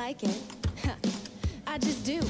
like it. I just do.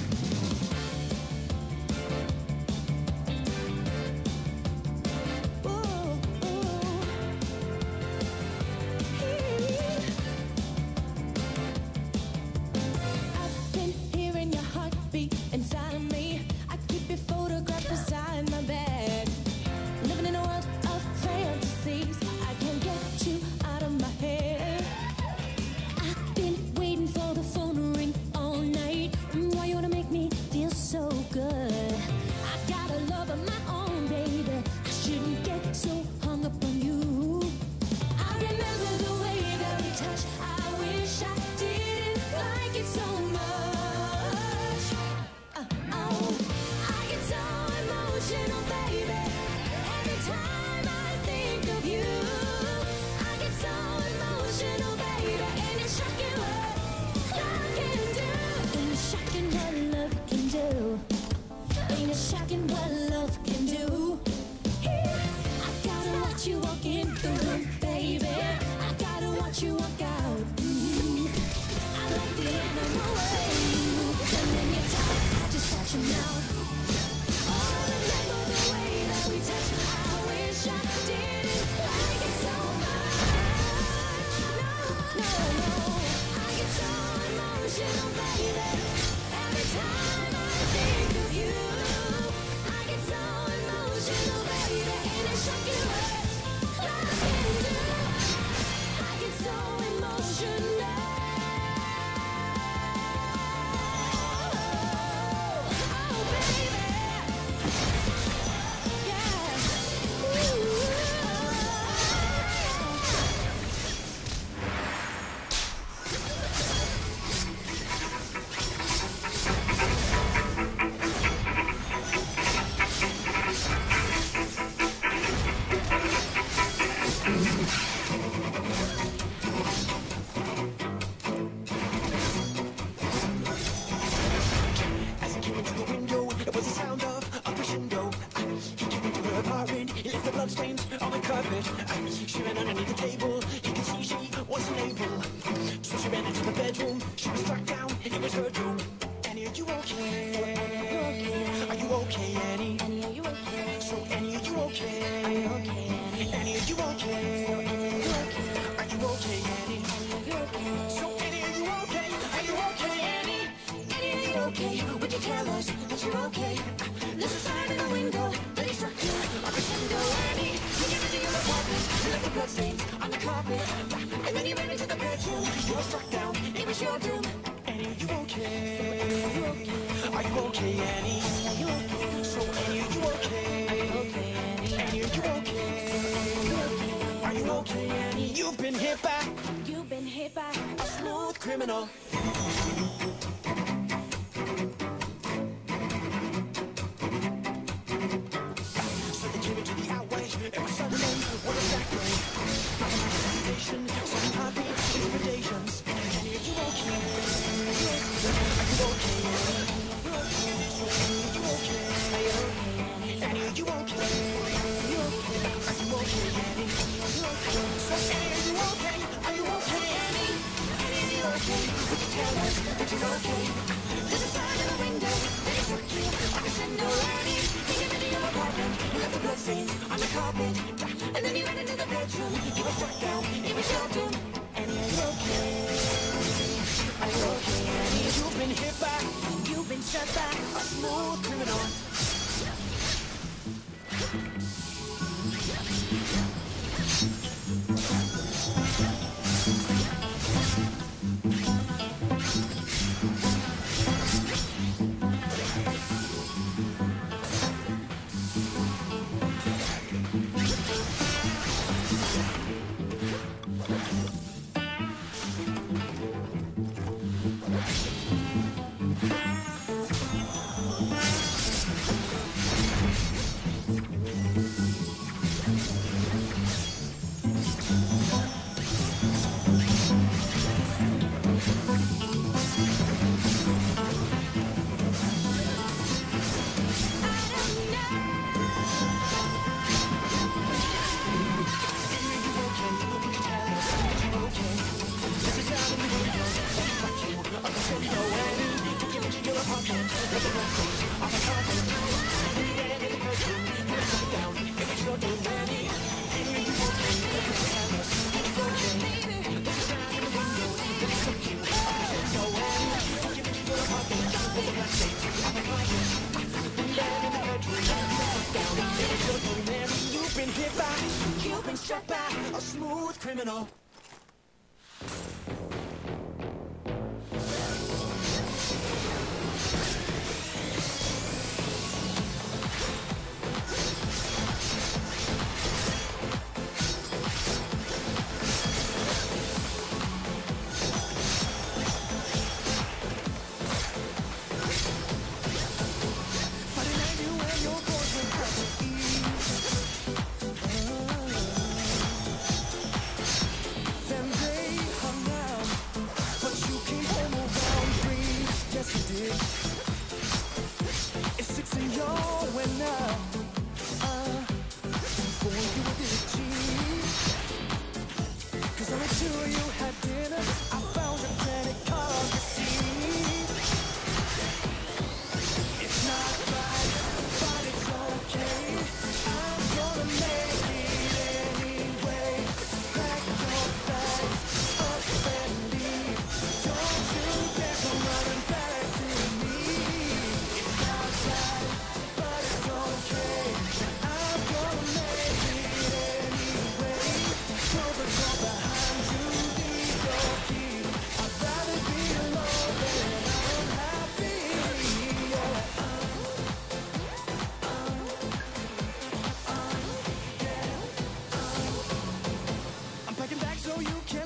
get by. You've been struck by a smooth criminal. It's 6 and you're when now before you did it cheap. Cause only two of you had dinner. I found a credit card receipt. It's not right, but it's okay. I'm gonna make it anyway. Pack your bags up and leave. Don't you dare come running back to me. It's not right, but it's okay. I'm gonna make it anyway. Close the door behind you, leave your key. I'd rather be alone than unhappy. Yeah. I'm packing back so you can